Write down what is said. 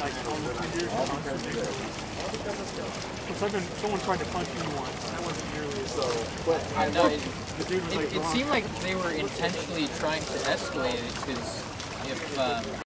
like almost 2 years. Someone tried to punch me once. That wasn't nearly as so. But I know it seemed like they were intentionally trying to escalate it because if